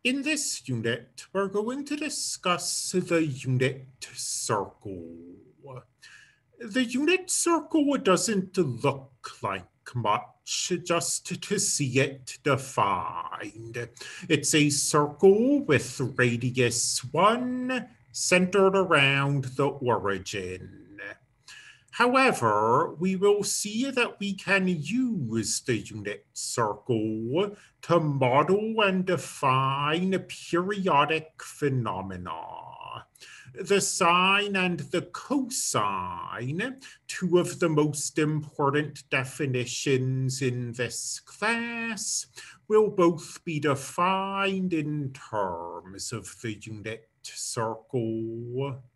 In this unit, we're going to discuss the unit circle. The unit circle doesn't look like much just to see it defined. It's a circle with radius 1 centered around the origin. However, we will see that we can use the unit circle to model and define periodic phenomena. The sine and the cosine, two of the most important definitions in this class, will both be defined in terms of the unit circle.